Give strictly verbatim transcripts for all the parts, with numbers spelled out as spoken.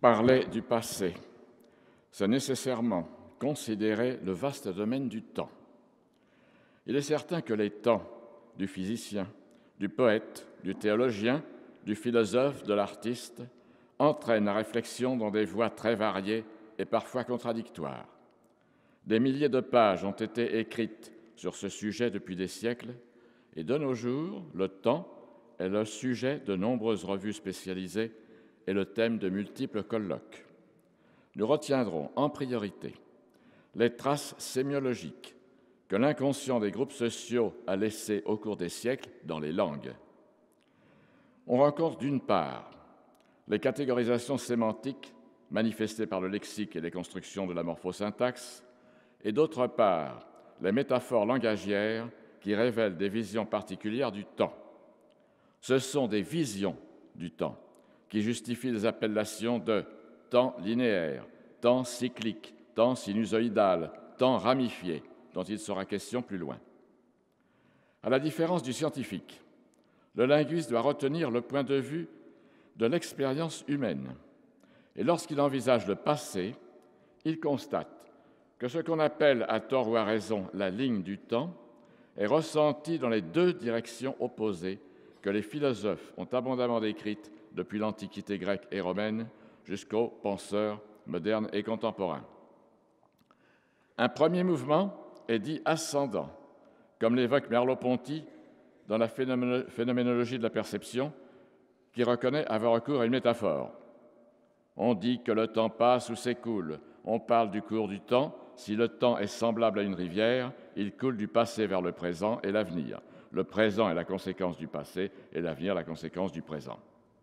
Parler du passé, c'est nécessairement considérer le vaste domaine du temps. Il est certain que les temps du physicien, du poète, du théologien, du philosophe, de l'artiste entraînent la réflexion dans des voies très variées et parfois contradictoires. Des milliers de pages ont été écrites sur ce sujet depuis des siècles, et de nos jours, le temps est le sujet de nombreuses revues spécialisées et le thème de multiples colloques. Nous retiendrons en priorité les traces sémiologiques que l'inconscient des groupes sociaux a laissées au cours des siècles dans les langues. On rencontre d'une part les catégorisations sémantiques manifestées par le lexique et les constructions de la morphosyntaxe, et d'autre part les métaphores langagières qui révèlent des visions particulières du temps. Ce sont des visions du temps qui justifient les appellations de temps linéaire, temps cyclique, temps sinusoïdal, temps ramifié, dont il sera question plus loin. À la différence du scientifique, le linguiste doit retenir le point de vue de l'expérience humaine. Et lorsqu'il envisage le passé, il constate que ce qu'on appelle à tort ou à raison la ligne du temps est ressenti dans les deux directions opposées que les philosophes ont abondamment décrites depuis l'Antiquité grecque et romaine jusqu'aux penseurs modernes et contemporains. Un premier mouvement est dit ascendant, comme l'évoque Merleau-Ponty dans la phénoménologie de la perception, qui reconnaît avoir recours à une métaphore. On dit que le temps passe ou s'écoule. On parle du cours du temps. Si le temps est semblable à une rivière, il coule du passé vers le présent et l'avenir. Le présent est la conséquence du passé et l'avenir la conséquence du présent.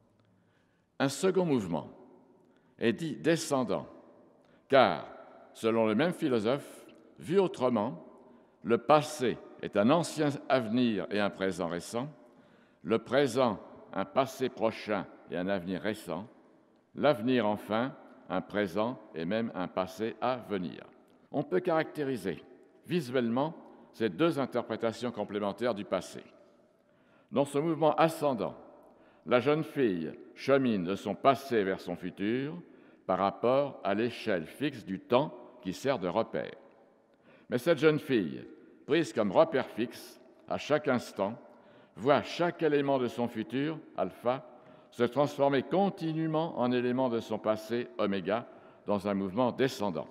Un second mouvement est dit descendant, car, selon le même philosophe, vu autrement, le passé est un ancien avenir et un présent récent, le présent un passé prochain et un avenir récent, l'avenir enfin un présent et même un passé à venir. On peut caractériser visuellement ces deux interprétations complémentaires du passé. Dans ce mouvement ascendant, la jeune fille chemine de son passé vers son futur par rapport à l'échelle fixe du temps qui sert de repère. Mais cette jeune fille, prise comme repère fixe, à chaque instant, voit chaque élément de son futur, alpha, se transformer continuellement en élément de son passé, oméga, dans un mouvement descendant.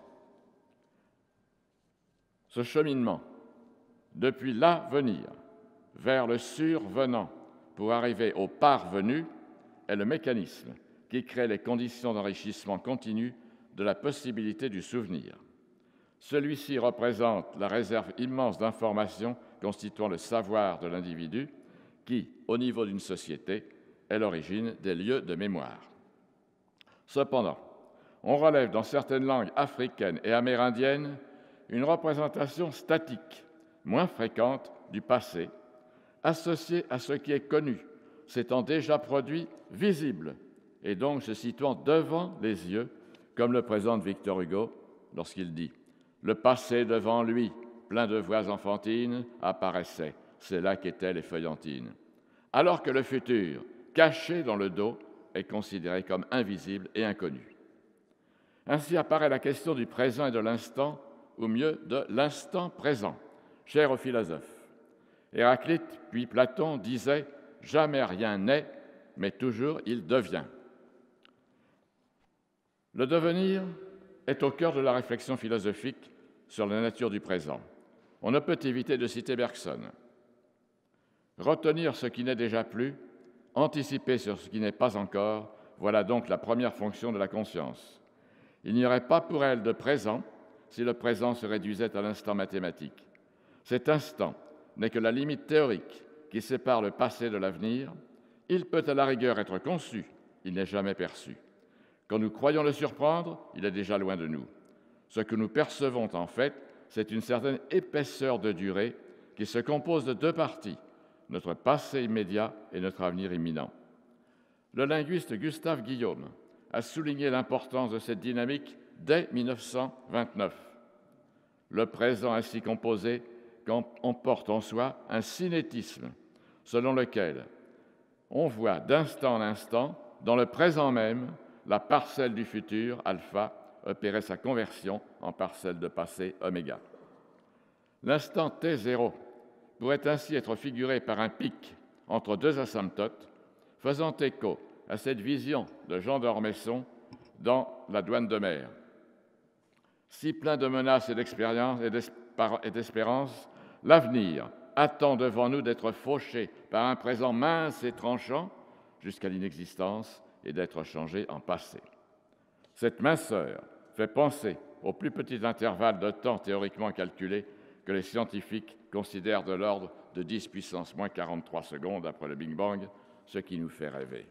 Ce cheminement, depuis l'avenir vers le survenant pour arriver au parvenu, est le mécanisme qui crée les conditions d'enrichissement continu de la possibilité du souvenir. Celui-ci représente la réserve immense d'informations constituant le savoir de l'individu qui, au niveau d'une société, est l'origine des lieux de mémoire. Cependant, on relève dans certaines langues africaines et amérindiennes une représentation statique, moins fréquente, du passé, associée à ce qui est connu, s'étant déjà produit visible, et donc se situant devant les yeux, comme le présente Victor Hugo lorsqu'il dit « Le passé devant lui, plein de voix enfantines, apparaissait, c'est là qu'étaient les feuillantines. » Alors que le futur, caché dans le dos, est considéré comme invisible et inconnu. Ainsi apparaît la question du présent et de l'instant, ou mieux de l'instant présent, cher aux philosophes. Héraclite, puis Platon disaient « Jamais rien n'est, mais toujours il devient ». Le devenir est au cœur de la réflexion philosophique sur la nature du présent. On ne peut éviter de citer Bergson. Retenir ce qui n'est déjà plus, anticiper sur ce qui n'est pas encore, voilà donc la première fonction de la conscience. Il n'y aurait pas pour elle de présent si le présent se réduisait à l'instant mathématique. Cet instant n'est que la limite théorique qui sépare le passé de l'avenir. Il peut à la rigueur être conçu, il n'est jamais perçu. Quand nous croyons le surprendre, il est déjà loin de nous. Ce que nous percevons en fait, c'est une certaine épaisseur de durée qui se compose de deux parties, notre passé immédiat et notre avenir imminent. Le linguiste Gustave Guillaume a souligné l'importance de cette dynamique dès mille neuf cent vingt-neuf. Le présent ainsi composé emporte en soi un cinétisme selon lequel on voit d'instant en instant, dans le présent même, la parcelle du futur, alpha, opérait sa conversion en parcelle de passé, oméga. L'instant T zéro pourrait ainsi être figuré par un pic entre deux asymptotes, faisant écho à cette vision de Jean d'Ormesson dans La douane de mer. Si plein de menaces et d'expérience et d'espérance, l'avenir attend devant nous d'être fauché par un présent mince et tranchant jusqu'à l'inexistence et d'être changé en passé. Cette minceur fait penser au plus petit intervalle de temps théoriquement calculé que les scientifiques considèrent de l'ordre de dix puissance moins quarante-trois secondes après le Big Bang, ce qui nous fait rêver.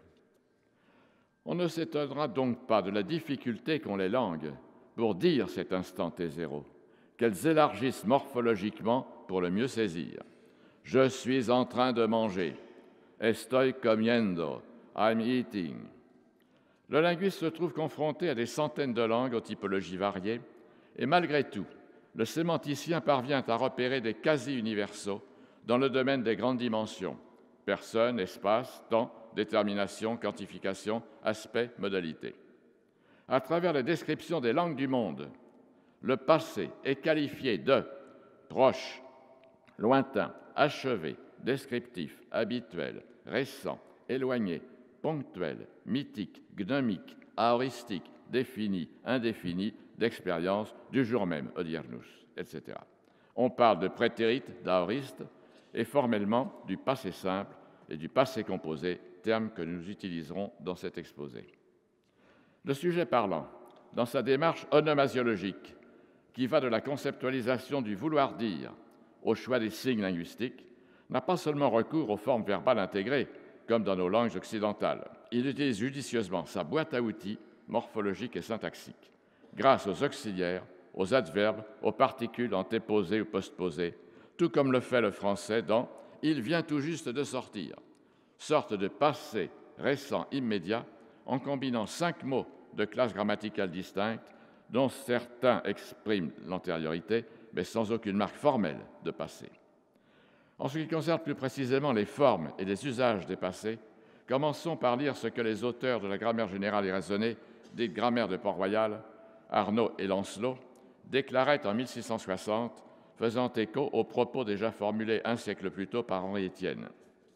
On ne s'étonnera donc pas de la difficulté qu'ont les langues pour dire cet instant T zéro, qu'elles élargissent morphologiquement pour le mieux saisir. Je suis en train de manger. Estoy comiendo. I'm eating. Le linguiste se trouve confronté à des centaines de langues aux typologies variées, et malgré tout, le sémanticien parvient à repérer des quasi-universaux dans le domaine des grandes dimensions, personne, espace, temps, détermination, quantification, aspect, modalité. À travers la description des langues du monde, le passé est qualifié de proche, lointain, achevé, descriptif, habituel, récent, éloigné, ponctuel, mythique, gnomique, aoristique, défini, indéfini, d'expérience, du jour même, odiernus, et cetera. On parle de prétérite, d'aoriste, et formellement du passé simple et du passé composé, termes que nous utiliserons dans cet exposé. Le sujet parlant, dans sa démarche onomasiologique, qui va de la conceptualisation du vouloir dire au choix des signes linguistiques, n'a pas seulement recours aux formes verbales intégrées, comme dans nos langues occidentales. Il utilise judicieusement sa boîte à outils morphologique et syntaxique, grâce aux auxiliaires, aux adverbes, aux particules antéposées ou postposées, tout comme le fait le français dans « il vient tout juste de sortir », sorte de passé récent immédiat en combinant cinq mots de classes grammaticales distinctes dont certains expriment l'antériorité, mais sans aucune marque formelle de passé. En ce qui concerne plus précisément les formes et les usages des passés, commençons par lire ce que les auteurs de la grammaire générale et raisonnée, dite grammaire de Port-Royal, Arnaud et Lancelot, déclaraient en mille six cent soixante, faisant écho aux propos déjà formulés un siècle plus tôt par Henri Étienne.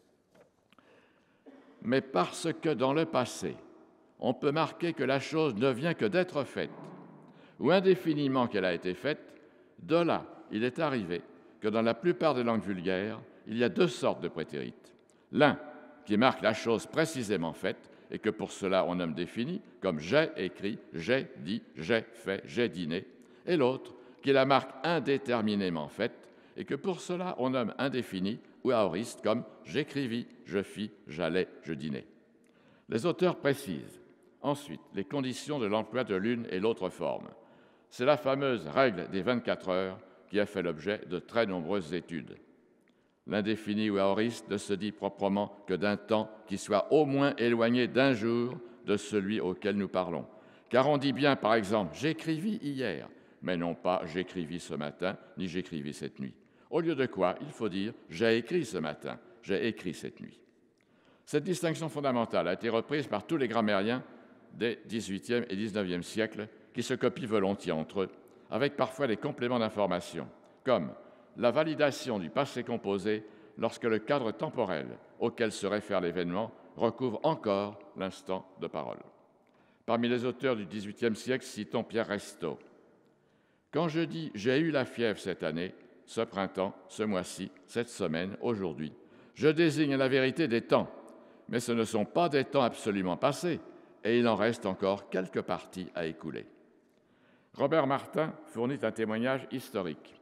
Mais parce que dans le passé, on peut marquer que la chose ne vient que d'être faite, ou indéfiniment qu'elle a été faite, de là, il est arrivé que dans la plupart des langues vulgaires, il y a deux sortes de prétérites. L'un qui marque la chose précisément faite et que pour cela on nomme défini, comme j'ai écrit, j'ai dit, j'ai fait, j'ai dîné, et l'autre qui la marque indéterminément faite et que pour cela on nomme indéfini ou aoriste, comme j'écrivis, je fis, j'allais, je dînais. Les auteurs précisent ensuite les conditions de l'emploi de l'une et l'autre forme. C'est la fameuse règle des vingt-quatre heures qui a fait l'objet de très nombreuses études. L'indéfini ou aoriste ne se dit proprement que d'un temps qui soit au moins éloigné d'un jour de celui auquel nous parlons. Car on dit bien, par exemple, « j'écrivis hier », mais non pas « j'écrivis ce matin » ni « j'écrivis cette nuit ». Au lieu de quoi, il faut dire « j'ai écrit ce matin »,« j'ai écrit cette nuit ». Cette distinction fondamentale a été reprise par tous les grammairiens des dix-huitième et dix-neuvième siècles qui se copient volontiers entre eux, avec parfois des compléments d'information, comme la validation du passé composé lorsque le cadre temporel auquel se réfère l'événement recouvre encore l'instant de parole. Parmi les auteurs du dix-huitième siècle, citons Pierre Restaud. « Quand je dis « j'ai eu la fièvre cette année », ce printemps, ce mois-ci, cette semaine, aujourd'hui, je désigne la vérité des temps, mais ce ne sont pas des temps absolument passés, et il en reste encore quelques parties à écouler. » Robert Martin fournit un témoignage historique.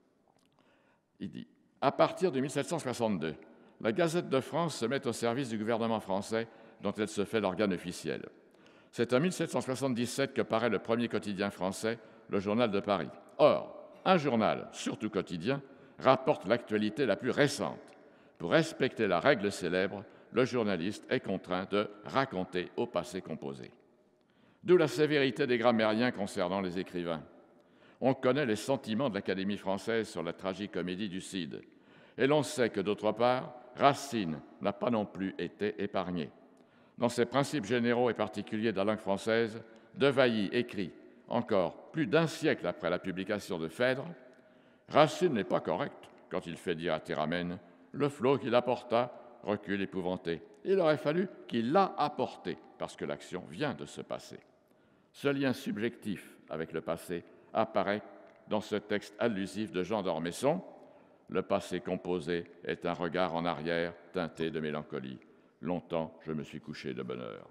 Il dit « À partir de mille sept cent soixante-deux, la Gazette de France se met au service du gouvernement français dont elle se fait l'organe officiel. C'est en mille sept cent soixante-dix-sept que paraît le premier quotidien français, le Journal de Paris. Or, un journal, surtout quotidien, rapporte l'actualité la plus récente. Pour respecter la règle célèbre, le journaliste est contraint de raconter au passé composé. D'où la sévérité des grammairiens concernant les écrivains. On connaît les sentiments de l'Académie française sur la tragicomédie du Cid. Et l'on sait que, d'autre part, Racine n'a pas non plus été épargné. dans ses principes généraux et particuliers de la langue française, De Vailly écrit, encore plus d'un siècle après la publication de Phèdre, « Racine n'est pas correct quand il fait dire à Théramène « Le flot qu'il apporta recule épouvanté ». Il aurait fallu qu'il l'a apporté, parce que l'action vient de se passer. Ce lien subjectif avec le passé apparaît dans ce texte allusif de Jean d'Ormesson. Le passé composé est un regard en arrière teinté de mélancolie. Longtemps, je me suis couché de bonne heure.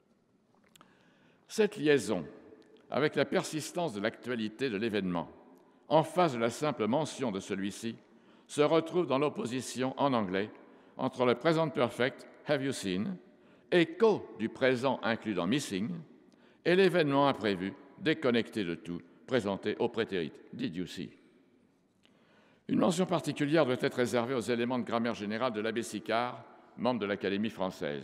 Cette liaison avec la persistance de l'actualité de l'événement, en face de la simple mention de celui-ci, se retrouve dans l'opposition en anglais entre le present perfect, have you seen, écho du présent inclus dans missing, et l'événement imprévu, déconnecté de tout, présenté au prétérit, did you see. Une mention particulière doit être réservée aux éléments de grammaire générale de l'abbé Sicard, membre de l'Académie française.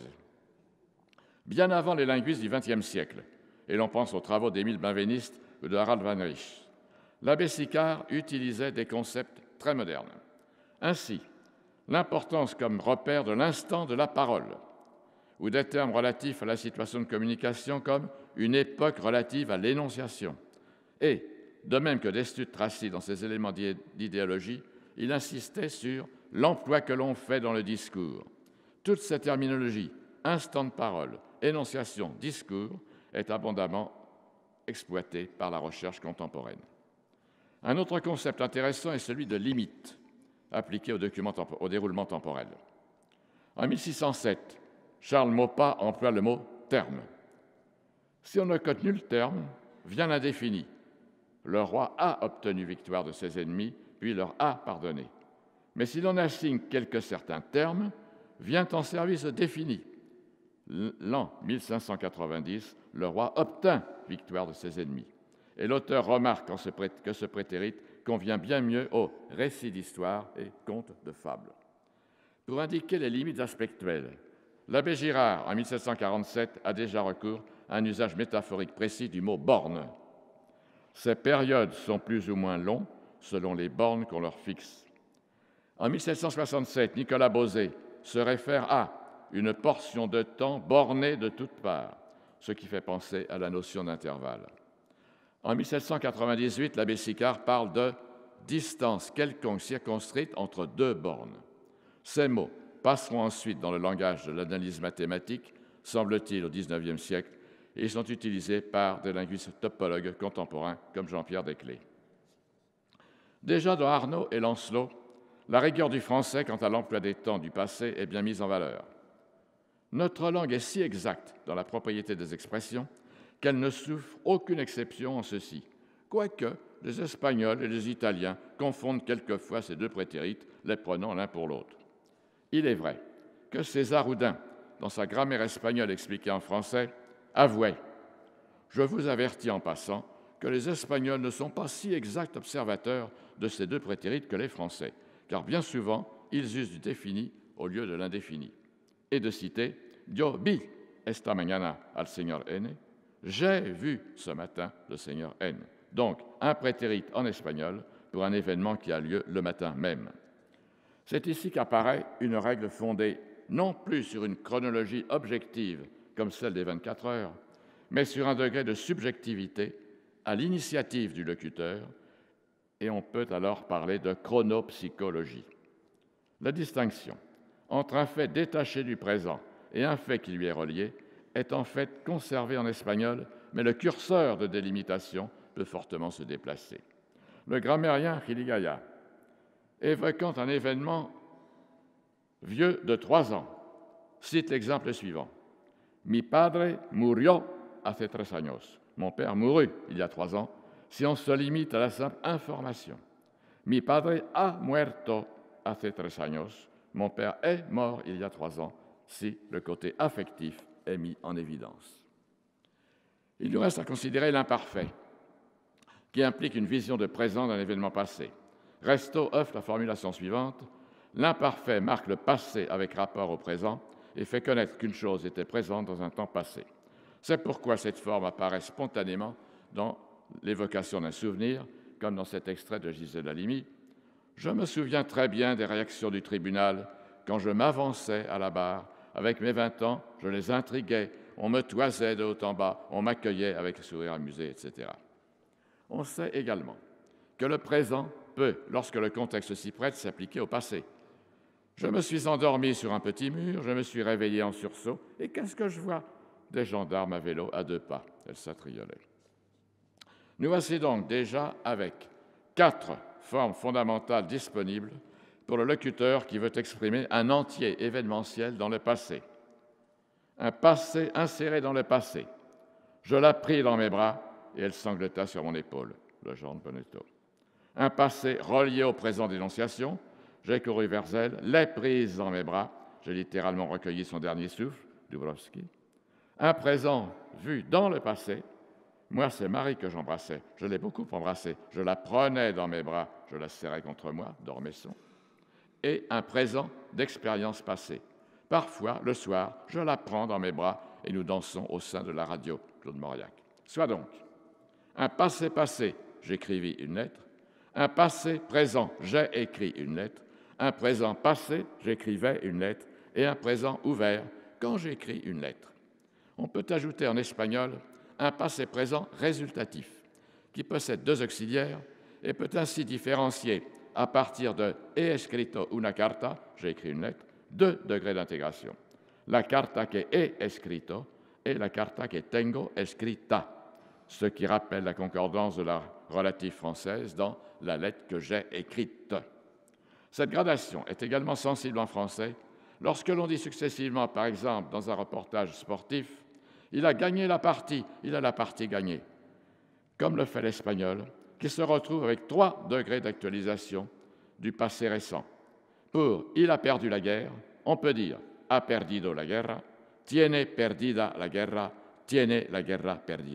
Bien avant les linguistes du vingtième siècle, et l'on pense aux travaux d'Émile Benveniste ou de Harald van Riesch, l'abbé Sicard utilisait des concepts très modernes. Ainsi, l'importance comme repère de l'instant de la parole, ou des termes relatifs à la situation de communication comme une époque relative à l'énonciation. Et, de même que Destutt Tracy dans ses éléments d'idéologie, il insistait sur l'emploi que l'on fait dans le discours. Toute cette terminologie, instant de parole, énonciation, discours, est abondamment exploitée par la recherche contemporaine. Un autre concept intéressant est celui de limite, appliqué au, au déroulement temporel. En mille six cent sept, Charles Maupas emploie le mot « terme ». Si on a contenu le terme, vient l'indéfini. Le roi a obtenu victoire de ses ennemis, puis leur a pardonné. Mais si l'on assigne quelques certains termes, vient en service défini. L'an mille cinq cent quatre-vingt-dix, le roi obtint victoire de ses ennemis. Et l'auteur remarque que ce prétérit convient bien mieux aux récits d'histoire et contes de fables. Pour indiquer les limites aspectuelles, l'abbé Girard, en mille sept cent quarante-sept, a déjà recours à un usage métaphorique précis du mot « borne ». Ces périodes sont plus ou moins longues selon les bornes qu'on leur fixe. En mille sept cent soixante-sept, Nicolas Beauzée se réfère à une portion de temps bornée de toutes parts, ce qui fait penser à la notion d'intervalle. En mille sept cent quatre-vingt-dix-huit, l'abbé Sicard parle de distance quelconque circonscrite entre deux bornes. Ces mots passeront ensuite dans le langage de l'analyse mathématique, semble-t-il au dix-neuvième siècle, et ils sont utilisés par des linguistes topologues contemporains comme Jean-Pierre Desclée. Déjà dans Arnaud et Lancelot, la rigueur du français quant à l'emploi des temps du passé est bien mise en valeur. Notre langue est si exacte dans la propriété des expressions qu'elle ne souffre aucune exception en ceci, quoique les Espagnols et les Italiens confondent quelquefois ces deux prétérites, les prenant l'un pour l'autre. Il est vrai que César Houdin, dans sa grammaire espagnole expliquée en français, avouait « Je vous avertis en passant que les Espagnols ne sont pas si exacts observateurs de ces deux prétérites que les Français, car bien souvent, ils usent du défini au lieu de l'indéfini. » Et de citer « Yo vi esta mañana al señor N » J'ai vu ce matin le Seigneur N. Donc, un prétérit en espagnol pour un événement qui a lieu le matin même. C'est ici qu'apparaît une règle fondée non plus sur une chronologie objective comme celle des vingt-quatre heures, mais sur un degré de subjectivité à l'initiative du locuteur, et on peut alors parler de chronopsychologie. La distinction entre un fait détaché du présent et un fait qui lui est relié est en fait conservé en espagnol, mais le curseur de délimitation peut fortement se déplacer. Le grammairien Hirigaya, évoquant un événement vieux de trois ans, cite l'exemple suivant. « Mi padre murió hace tres años » Mon père mourut il y a trois ans, si on se limite à la simple information. « Mi padre ha muerto hace tres años » Mon père est mort il y a trois ans, si le côté affectif est mis en évidence. Il nous reste à considérer l'imparfait, qui implique une vision de présent d'un événement passé. Restaud offre la formulation suivante. L'imparfait marque le passé avec rapport au présent et fait connaître qu'une chose était présente dans un temps passé. C'est pourquoi cette forme apparaît spontanément dans l'évocation d'un souvenir, comme dans cet extrait de Gisèle Halimi. « Je me souviens très bien des réactions du tribunal quand je m'avançais à la barre Avec mes vingt ans, je les intriguais, on me toisait de haut en bas, on m'accueillait avec le sourire amusé, et cetera. On sait également que le présent peut, lorsque le contexte s'y prête, s'appliquer au passé. Je me suis endormi sur un petit mur, je me suis réveillé en sursaut, et qu'est-ce que je vois? Des gendarmes à vélo à deux pas. Elle s'attriolait. Nous voici donc déjà avec quatre formes fondamentales disponibles pour le locuteur qui veut exprimer un entier événementiel dans le passé. Un passé inséré dans le passé. Je la pris dans mes bras et elle sanglota sur mon épaule, le genre de Bonetto. Un passé relié au présent d'énonciation. J'ai couru vers elle, l'ai prise dans mes bras, j'ai littéralement recueilli son dernier souffle, Dubrovski. Un présent vu dans le passé. Moi, c'est Marie que j'embrassais. Je l'ai beaucoup embrassée. Je la prenais dans mes bras, je la serrais contre moi, Dormesson. Et un présent d'expérience passée. Parfois, le soir, je la prends dans mes bras et nous dansons au sein de la radio, Claude Mauriac. Soit donc, un passé passé, j'écrivis une lettre. Un passé présent, j'ai écrit une lettre. Un présent passé, j'écrivais une lettre. Et un présent ouvert, quand j'écris une lettre. On peut ajouter en espagnol un passé présent résultatif, qui possède deux auxiliaires et peut ainsi différencier à partir de he escrito una carta, j'ai écrit une lettre, deux degrés d'intégration. La carta que he escrito et la carta que tengo escrita, ce qui rappelle la concordance de la relative française dans la lettre que j'ai écrite. Cette gradation est également sensible en français lorsque l'on dit successivement, par exemple, dans un reportage sportif, il a gagné la partie, il a la partie gagnée, comme le fait l'espagnol, qui se retrouve avec trois degrés d'actualisation du passé récent. Pour « il a perdu la guerre », on peut dire « ha perdido la guerra »,« tiene perdida la guerra »,« tiene la guerra perdida ».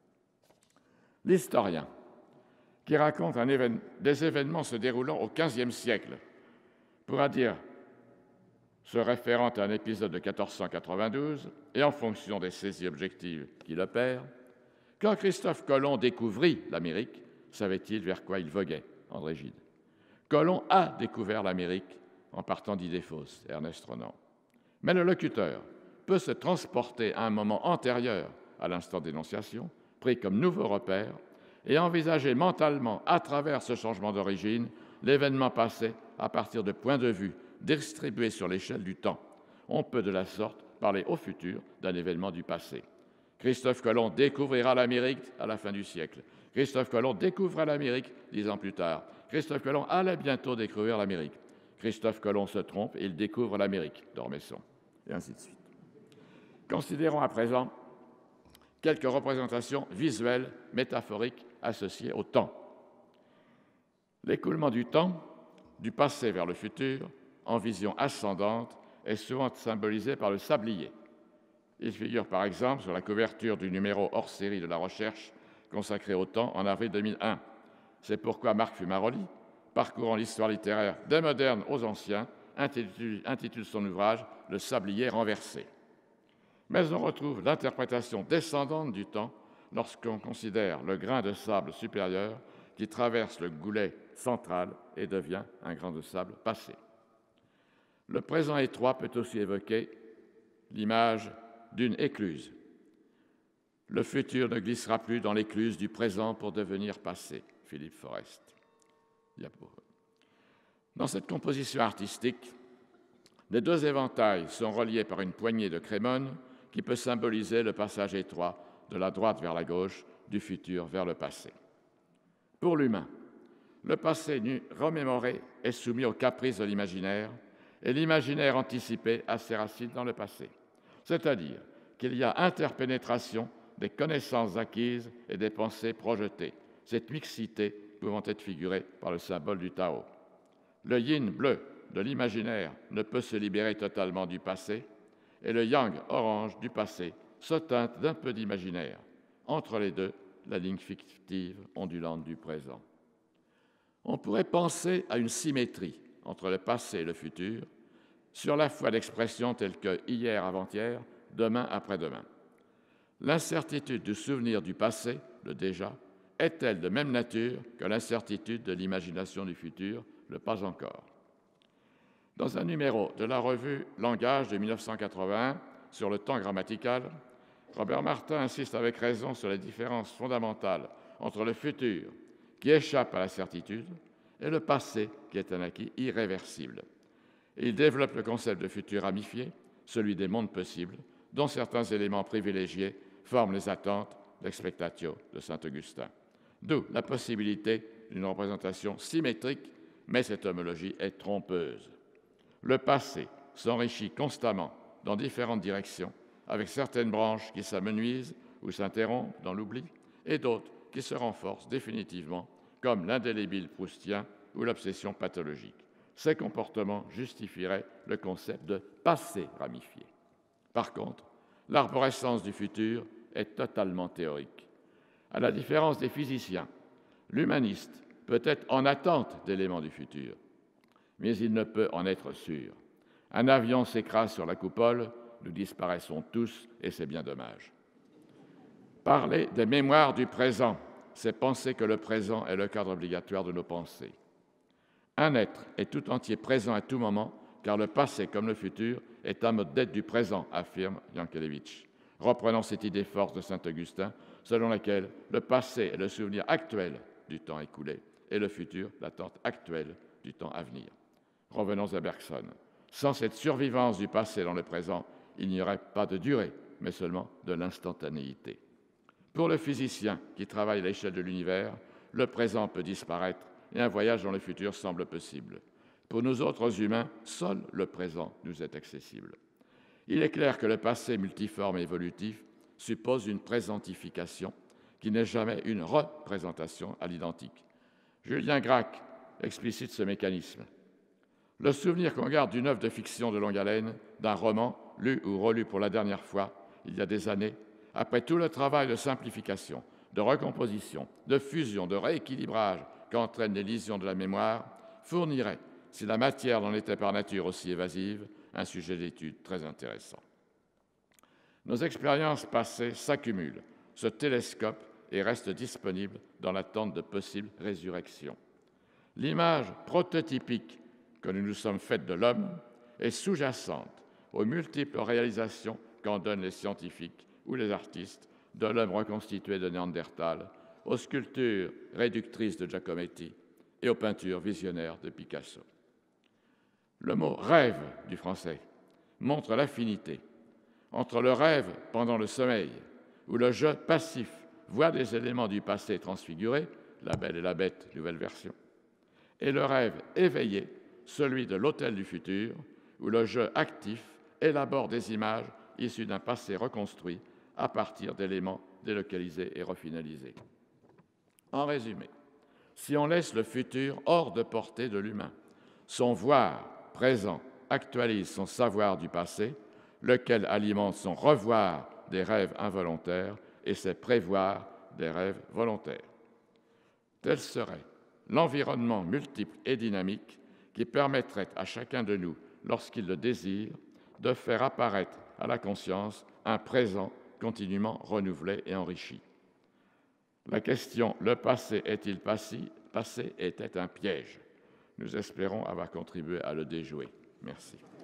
L'historien, qui raconte un évén- des événements se déroulant au quinzième siècle, pourra dire, se référant à un épisode de quatorze cent quatre-vingt-douze, et en fonction des saisies objectives qu'il opère, quand Christophe Colomb découvrit l'Amérique, savait-il vers quoi il voguait, André Gide. Colomb a découvert l'Amérique en partant d'idées fausses, Ernest Renan. Mais le locuteur peut se transporter à un moment antérieur à l'instant d'énonciation, pris comme nouveau repère, et envisager mentalement, à travers ce changement d'origine, l'événement passé à partir de points de vue distribués sur l'échelle du temps. On peut de la sorte parler au futur d'un événement du passé. Christophe Colomb découvrira l'Amérique à la fin du siècle. Christophe Colomb découvrira l'Amérique dix ans plus tard. Christophe Colomb allait bientôt découvrir l'Amérique. Christophe Colomb se trompe et il découvre l'Amérique, Dormesson, et ainsi de suite. Considérons à présent quelques représentations visuelles, métaphoriques, associées au temps. L'écoulement du temps, du passé vers le futur, en vision ascendante, est souvent symbolisé par le sablier. Il figure par exemple sur la couverture du numéro hors série de La Recherche consacré au temps en avril deux mille un. C'est pourquoi Marc Fumaroli, parcourant l'histoire littéraire des modernes aux anciens, intitule, intitule son ouvrage « Le sablier renversé ». Mais on retrouve l'interprétation descendante du temps lorsqu'on considère le grain de sable supérieur qui traverse le goulet central et devient un grain de sable passé. Le présent étroit peut aussi évoquer l'image d'une écluse. Le futur ne glissera plus dans l'écluse du présent pour devenir passé. Philippe Forest. Dans cette composition artistique, les deux éventails sont reliés par une poignée de crémone qui peut symboliser le passage étroit de la droite vers la gauche, du futur vers le passé. Pour l'humain, le passé nu remémoré est soumis aux caprices de l'imaginaire et l'imaginaire anticipé a ses racines dans le passé. C'est-à-dire qu'il y a interpénétration des connaissances acquises et des pensées projetées, cette mixité pouvant être figurée par le symbole du Tao. Le yin bleu de l'imaginaire ne peut se libérer totalement du passé et le yang orange du passé se teinte d'un peu d'imaginaire. Entre les deux, la ligne fictive ondulante du présent. On pourrait penser à une symétrie entre le passé et le futur, sur la foi d'expressions telles que hier, avant-hier, demain, après-demain. L'incertitude du souvenir du passé, le déjà, est-elle de même nature que l'incertitude de l'imagination du futur, le pas encore? Dans un numéro de la revue Langage de mille neuf cent quatre-vingt-un sur le temps grammatical, Robert Martin insiste avec raison sur les différences fondamentales entre le futur, qui échappe à la certitude, et le passé, qui est un acquis irréversible. Et il développe le concept de futur ramifié, celui des mondes possibles, dont certains éléments privilégiés forment les attentes d'expectatio de saint Augustin. D'où la possibilité d'une représentation symétrique, mais cette homologie est trompeuse. Le passé s'enrichit constamment dans différentes directions, avec certaines branches qui s'amenuisent ou s'interrompent dans l'oubli, et d'autres qui se renforcent définitivement, comme l'indélébile proustien ou l'obsession pathologique. Ces comportements justifieraient le concept de passé ramifié. Par contre, l'arborescence du futur est totalement théorique. À la différence des physiciens, l'humaniste peut être en attente d'éléments du futur, mais il ne peut en être sûr. Un avion s'écrase sur la coupole, nous disparaissons tous et c'est bien dommage. Parler des mémoires du présent, c'est penser que le présent est le cadre obligatoire de nos pensées. Un être est tout entier présent à tout moment, car le passé comme le futur est un mode d'être du présent, affirme Yankelevitch, reprenant cette idée forte de saint Augustin, selon laquelle le passé est le souvenir actuel du temps écoulé et le futur l'attente actuelle du temps à venir. Revenons à Bergson. Sans cette survivance du passé dans le présent, il n'y aurait pas de durée, mais seulement de l'instantanéité. Pour le physicien qui travaille à l'échelle de l'univers, le présent peut disparaître et un voyage dans le futur semble possible. Pour nous autres humains, seul le présent nous est accessible. Il est clair que le passé multiforme et évolutif suppose une présentification qui n'est jamais une représentation à l'identique. Julien Gracq explicite ce mécanisme. Le souvenir qu'on garde d'une œuvre de fiction de longue haleine, d'un roman lu ou relu pour la dernière fois, il y a des années, après tout le travail de simplification, de recomposition, de fusion, de rééquilibrage qu'entraînent les lésions de la mémoire, fournirait, si la matière n'en était par nature aussi évasive, un sujet d'étude très intéressant. Nos expériences passées s'accumulent, se télescopent et restent disponibles dans l'attente de possibles résurrections. L'image prototypique que nous nous sommes faites de l'homme est sous-jacente aux multiples réalisations qu'en donnent les scientifiques ou les artistes de l'homme reconstitué de Néandertal, aux sculptures réductrices de Giacometti et aux peintures visionnaires de Picasso. Le mot « rêve » du français montre l'affinité entre le rêve pendant le sommeil, où le jeu passif voit des éléments du passé transfigurés, La Belle et la Bête, nouvelle version, et le rêve éveillé, celui de l'hôtel du futur, où le jeu actif élabore des images issues d'un passé reconstruit à partir d'éléments délocalisés et refinalisés. En résumé, si on laisse le futur hors de portée de l'humain, son voir présent actualise son savoir du passé, lequel alimente son revoir des rêves involontaires et ses prévoirs des rêves volontaires. Tel serait l'environnement multiple et dynamique qui permettrait à chacun de nous, lorsqu'il le désire, de faire apparaître à la conscience un présent continuellement renouvelé et enrichi. La question « le passé est-il passé ?» passé était un piège. Nous espérons avoir contribué à le déjouer. Merci.